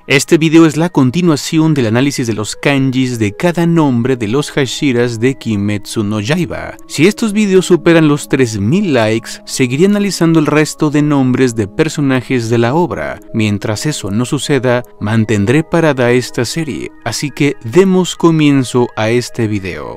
Este video es la continuación del análisis de los kanjis de cada nombre de los Hashiras de Kimetsu no Yaiba. Si estos videos superan los 3000 likes, seguiré analizando el resto de nombres de personajes de la obra. Mientras eso no suceda, mantendré parada esta serie, así que demos comienzo a este video.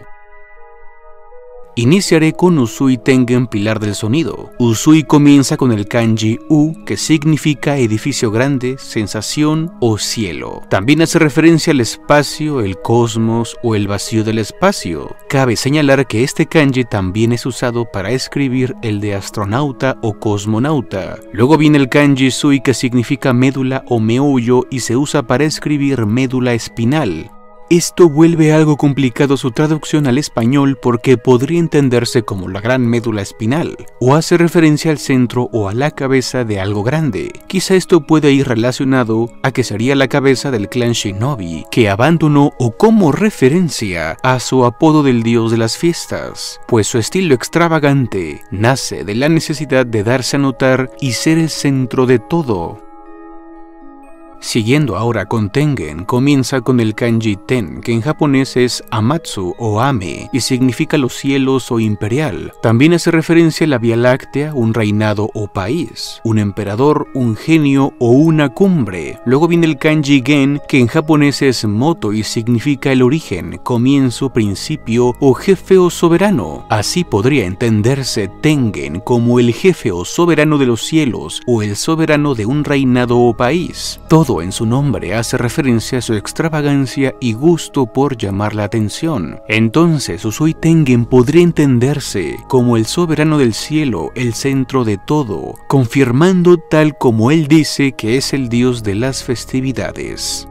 Iniciaré con Usui Tengen, pilar del sonido. Usui comienza con el kanji U, que significa edificio grande, sensación o cielo. También hace referencia al espacio, el cosmos o el vacío del espacio. Cabe señalar que este kanji también es usado para escribir el de astronauta o cosmonauta. Luego viene el kanji Sui, que significa médula o meollo y se usa para escribir médula espinal. Esto vuelve algo complicado su traducción al español porque podría entenderse como la gran médula espinal, o hace referencia al centro o a la cabeza de algo grande. Quizá esto pueda ir relacionado a que sería la cabeza del clan Shinobi, que abandonó, o como referencia a su apodo del dios de las fiestas, pues su estilo extravagante nace de la necesidad de darse a notar y ser el centro de todo. Siguiendo ahora con Tengen, comienza con el kanji Ten, que en japonés es Amatsu o Ame, y significa los cielos o imperial. También hace referencia a la Vía Láctea, un reinado o país, un emperador, un genio o una cumbre. Luego viene el kanji Gen, que en japonés es Moto y significa el origen, comienzo, principio o jefe o soberano. Así podría entenderse Tengen como el jefe o soberano de los cielos o el soberano de un reinado o país. Todo en su nombre hace referencia a su extravagancia y gusto por llamar la atención. Entonces Usui Tengen podría entenderse como el soberano del cielo, el centro de todo, confirmando tal como él dice que es el dios de las festividades.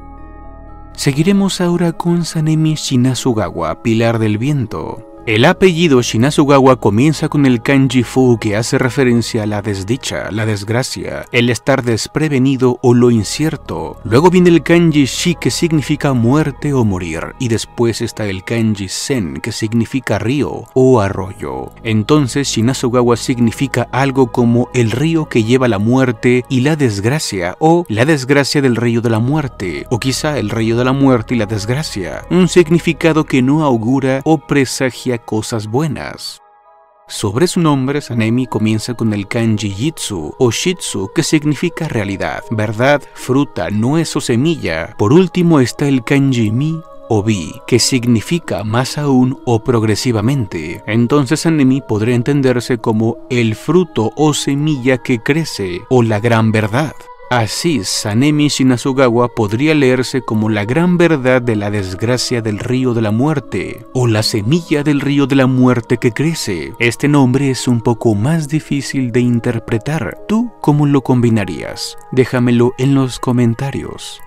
Seguiremos ahora con Sanemi Shinasugawa, pilar del viento. El apellido Shinasugawa comienza con el kanji Fu, que hace referencia a la desdicha, la desgracia, el estar desprevenido o lo incierto. Luego viene el kanji Shi, que significa muerte o morir, y después está el kanji Sen, que significa río o arroyo. Entonces Shinasugawa significa algo como el río que lleva la muerte y la desgracia, o la desgracia del río de la muerte, o quizá el río de la muerte y la desgracia, un significado que no augura o presagia cosas buenas. Sobre su nombre, Sanemi comienza con el kanji Jitsu o Shitsu, que significa realidad, verdad, fruta, nuez o semilla. Por último está el kanji Mi o Bi, que significa más aún o progresivamente. Entonces Sanemi podría entenderse como el fruto o semilla que crece o la gran verdad. Así, Sanemi Shinasugawa podría leerse como la gran verdad de la desgracia del río de la muerte, o la semilla del río de la muerte que crece. Este nombre es un poco más difícil de interpretar. ¿Tú cómo lo combinarías? Déjamelo en los comentarios.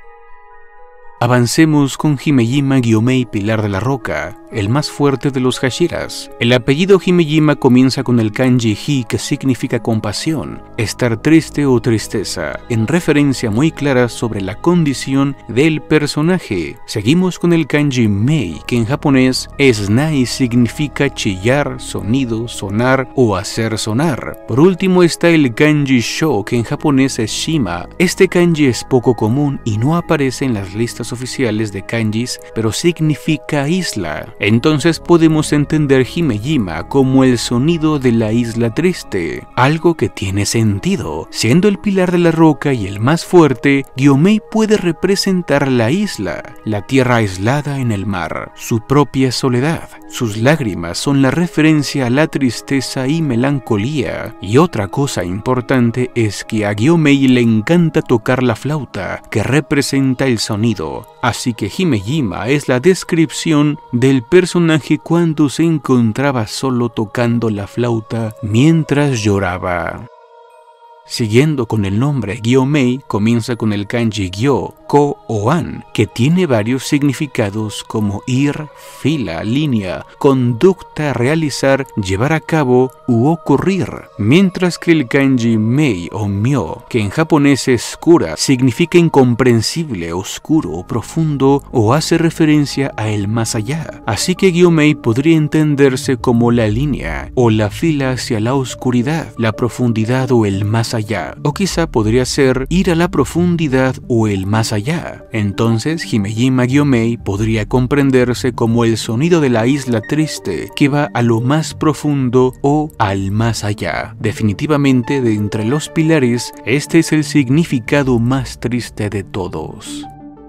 Avancemos con Himejima Gyomei, pilar de la roca, el más fuerte de los Hashiras. El apellido Himejima comienza con el kanji Hi, que significa compasión, estar triste o tristeza, en referencia muy clara sobre la condición del personaje. Seguimos con el kanji Mei, que en japonés es Na y significa chillar, sonido, sonar o hacer sonar. Por último está el kanji Sho, que en japonés es Shima. Este kanji es poco común y no aparece en las listas oficiales de kanjis, pero significa isla. Entonces podemos entender Himejima como el sonido de la isla triste, algo que tiene sentido. Siendo el pilar de la roca y el más fuerte, Gyomei puede representar la isla, la tierra aislada en el mar, su propia soledad. Sus lágrimas son la referencia a la tristeza y melancolía. Y otra cosa importante es que a Gyomei le encanta tocar la flauta, que representa el sonido. Así que Himejima es la descripción del personaje cuando se encontraba solo tocando la flauta mientras lloraba. Siguiendo con el nombre Gyomei, comienza con el kanji Gyo, ko o an, que tiene varios significados como ir, fila, línea, conducta, realizar, llevar a cabo u ocurrir, mientras que el kanji mei o myo, que en japonés es kura, significa incomprensible, oscuro, profundo o hace referencia a el más allá. Así que gyomei podría entenderse como la línea o la fila hacia la oscuridad, la profundidad o el más allá, o quizá podría ser ir a la profundidad o el más allá. Entonces Himejima gyomei podría comprenderse como el sonido de la isla triste que va a lo más profundo o al más allá. Definitivamente, de entre los pilares, este es el significado más triste de todos.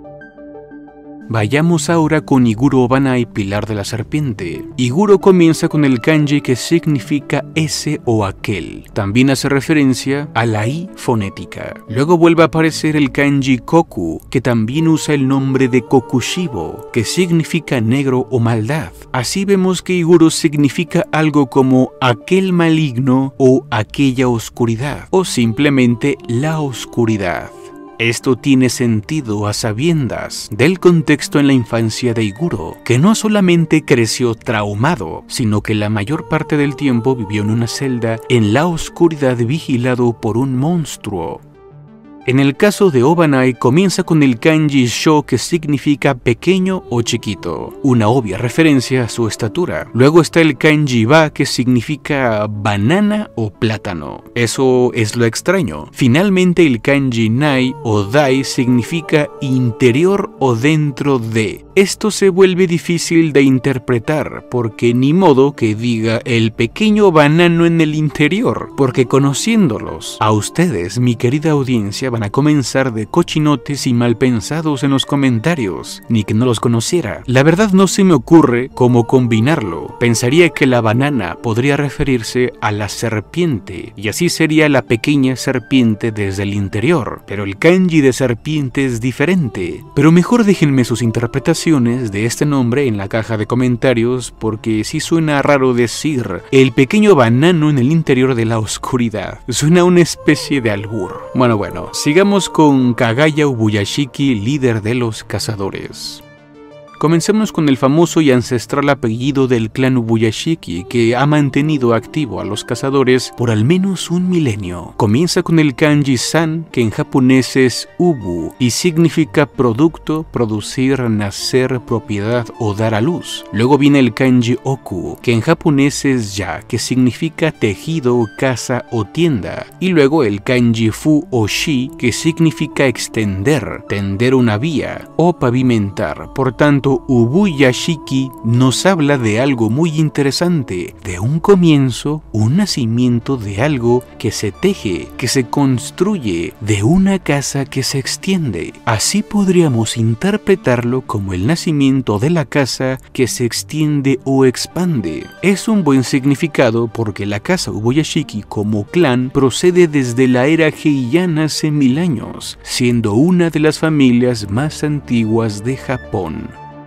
Vayamos ahora con Iguro Obanai, pilar de la serpiente. Iguro comienza con el kanji que significa ese o aquel. También hace referencia a la i fonética. Luego vuelve a aparecer el kanji koku, que también usa el nombre de kokushibo, que significa negro o maldad. Así vemos que Iguro significa algo como aquel maligno o aquella oscuridad, o simplemente la oscuridad. Esto tiene sentido a sabiendas del contexto en la infancia de Iguro, que no solamente creció traumado, sino que la mayor parte del tiempo vivió en una celda en la oscuridad vigilado por un monstruo. En el caso de Obanai comienza con el kanji sho, que significa pequeño o chiquito, una obvia referencia a su estatura. Luego está el kanji ba, que significa banana o plátano. Eso es lo extraño. Finalmente el kanji nai o dai significa interior o dentro de. Esto se vuelve difícil de interpretar porque ni modo que diga el pequeño banano en el interior, porque conociéndolos a ustedes, mi querida audiencia, van a comenzar de cochinotes y mal pensados en los comentarios, ni que no los conociera. La verdad no se me ocurre cómo combinarlo. Pensaría que la banana podría referirse a la serpiente, y así sería la pequeña serpiente desde el interior, pero el kanji de serpiente es diferente. Pero mejor déjenme sus interpretaciones de este nombre en la caja de comentarios, porque sí suena raro decir el pequeño banano en el interior de la oscuridad. Suena una especie de albur. Bueno, sigamos con Kagaya Ubuyashiki, líder de los cazadores. Comencemos con el famoso y ancestral apellido del clan Ubuyashiki, que ha mantenido activo a los cazadores por al menos un milenio. Comienza con el kanji san, que en japonés es ubu y significa producto, producir, nacer, propiedad o dar a luz. Luego viene el kanji oku, que en japonés es ya, que significa tejido, casa o tienda. Y luego el kanji fu o shi, que significa extender, tender una vía o pavimentar. Por tanto, Ubuyashiki nos habla de algo muy interesante, de un comienzo, un nacimiento de algo que se teje, que se construye, de una casa que se extiende. Así podríamos interpretarlo como el nacimiento de la casa que se extiende o expande. Es un buen significado porque la casa Ubuyashiki como clan procede desde la era Heian hace 1000 años, siendo una de las familias más antiguas de Japón.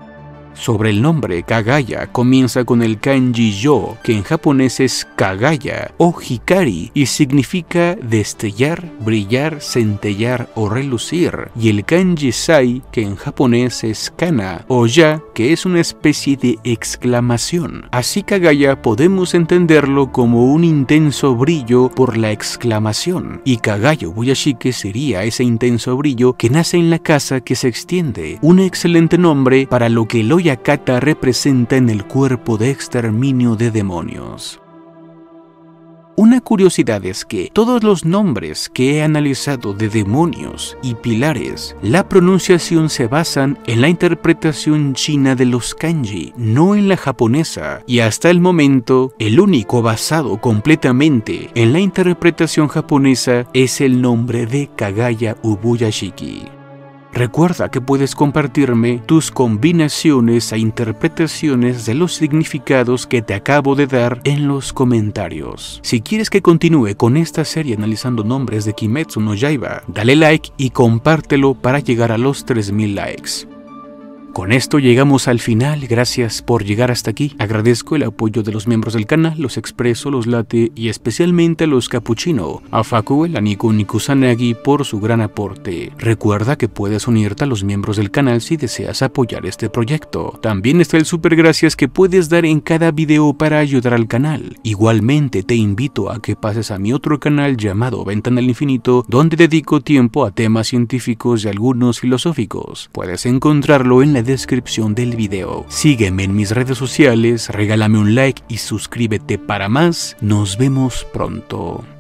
Sobre el nombre Kagaya comienza con el kanji yo, que en japonés es kagaya o hikari y significa destellar, brillar, centellar o relucir, y el kanji sai, que en japonés es kana o ya, que es una especie de exclamación. Así Kagaya podemos entenderlo como un intenso brillo por la exclamación, y Kagaya Ubuyashiki sería ese intenso brillo que nace en la casa que se extiende, un excelente nombre para lo que el Oyakata representa en el cuerpo de exterminio de demonios. Una curiosidad es que todos los nombres que he analizado de demonios y pilares, la pronunciación se basan en la interpretación china de los kanji, no en la japonesa, y hasta el momento el único basado completamente en la interpretación japonesa es el nombre de Kagaya Ubuyashiki. Recuerda que puedes compartirme tus combinaciones e interpretaciones de los significados que te acabo de dar en los comentarios. Si quieres que continúe con esta serie analizando nombres de Kimetsu no Yaiba, dale like y compártelo para llegar a los 3000 likes. Con esto llegamos al final, gracias por llegar hasta aquí. Agradezco el apoyo de los miembros del canal, los expreso, los latte y especialmente a los cappuccino, a Facuel, a Nico Kusanagi por su gran aporte. Recuerda que puedes unirte a los miembros del canal si deseas apoyar este proyecto. También está el super gracias que puedes dar en cada video para ayudar al canal. Igualmente te invito a que pases a mi otro canal llamado Ventana al Infinito, donde dedico tiempo a temas científicos y algunos filosóficos. Puedes encontrarlo en la descripción del video. Sígueme en mis redes sociales, regálame un like y suscríbete para más. Nos vemos pronto.